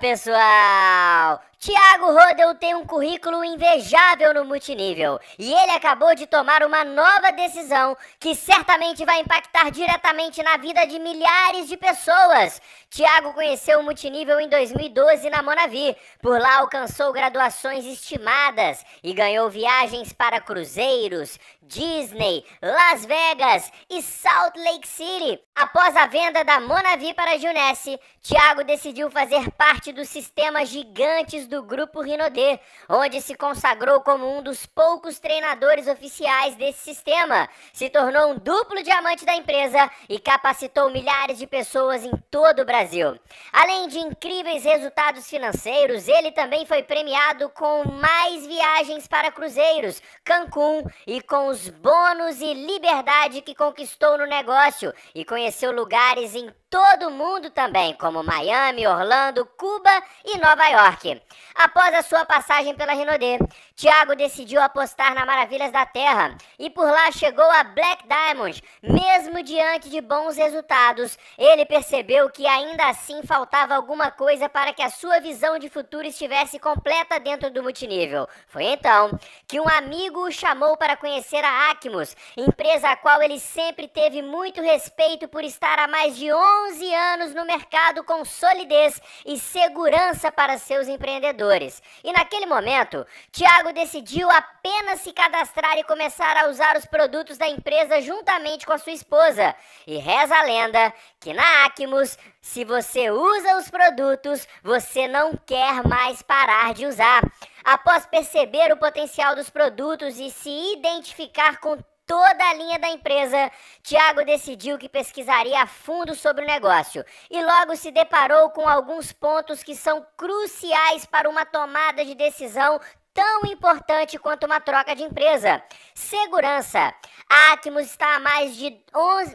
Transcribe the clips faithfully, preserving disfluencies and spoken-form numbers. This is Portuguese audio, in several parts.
pessoal! Thiago Rodel tem um currículo invejável no multinível e ele acabou de tomar uma nova decisão que certamente vai impactar diretamente na vida de milhares de pessoas. Thiago conheceu o multinível em dois mil e doze na Monavi, por lá alcançou graduações estimadas e ganhou viagens para cruzeiros, Disney, Las Vegas e Salt Lake City. Após a venda da Monavi para a Junesse, Thiago decidiu fazer parte dos sistemas gigantes do Grupo Rinode, onde se consagrou como um dos poucos treinadores oficiais desse sistema. Se tornou um duplo diamante da empresa e capacitou milhares de pessoas em todo o Brasil. Além de incríveis resultados financeiros, ele também foi premiado com mais viagens para cruzeiros, Cancún, e com os bônus e liberdade que conquistou no negócio, e conheceu lugares em todo o mundo também, como Miami, Orlando, Cuba e Nova York. Após a sua passagem pela Rinode, Thiago decidiu apostar na Maravilhas da Terra e por lá chegou a Black Diamond. Mesmo diante de bons resultados, ele percebeu que ainda assim faltava alguma coisa para que a sua visão de futuro estivesse completa dentro do multinível. Foi então que um amigo o chamou para conhecer a Acmos, empresa a qual ele sempre teve muito respeito por estar há mais de onze anos no mercado com solidez e segurança para seus empreendedores. E naquele momento, Thiago decidiu apenas se cadastrar e começar a usar os produtos da empresa juntamente com a sua esposa. E reza a lenda que na Acmos, se você usa os produtos, você não quer mais parar de usar. Após perceber o potencial dos produtos e se identificar com toda a linha da empresa, Thiago decidiu que pesquisaria a fundo sobre o negócio e logo se deparou com alguns pontos que são cruciais para uma tomada de decisão tão importante quanto uma troca de empresa. Segurança. A Acmos está há mais de onze...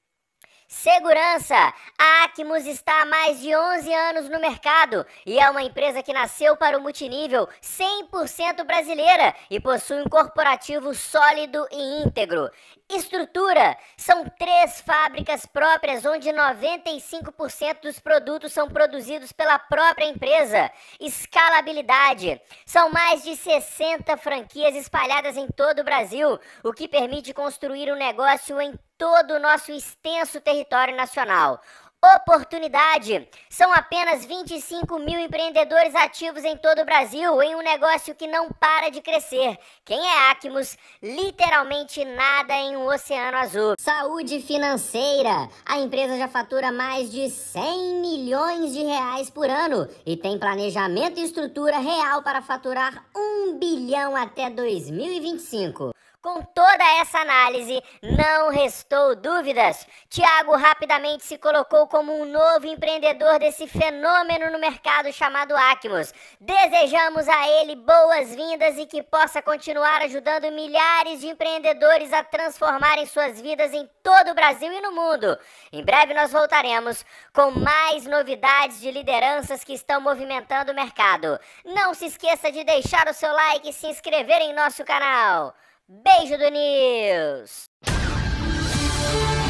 Segurança. A Acmos está há mais de onze anos no mercado e é uma empresa que nasceu para o multinível cem por cento brasileira e possui um corporativo sólido e íntegro. Estrutura. São três fábricas próprias onde noventa e cinco por cento dos produtos são produzidos pela própria empresa. Escalabilidade. São mais de sessenta franquias espalhadas em todo o Brasil, o que permite construir um negócio em todo o nosso extenso território nacional. Oportunidade. São apenas vinte e cinco mil empreendedores ativos em todo o Brasil em um negócio que não para de crescer. Quem é Acmos, literalmente nada em um oceano azul. Saúde financeira. A empresa já fatura mais de cem milhões de reais por ano e tem planejamento e estrutura real para faturar um bilhão até dois mil e vinte e cinco. Com toda essa análise, não restou dúvidas. Thiago rapidamente se colocou como um novo empreendedor desse fenômeno no mercado chamado Acmos. Desejamos a ele boas-vindas e que possa continuar ajudando milhares de empreendedores a transformarem suas vidas em todo o Brasil e no mundo. Em breve nós voltaremos com mais novidades de lideranças que estão movimentando o mercado. Não se esqueça de deixar o seu like e se inscrever em nosso canal. Beijo do News!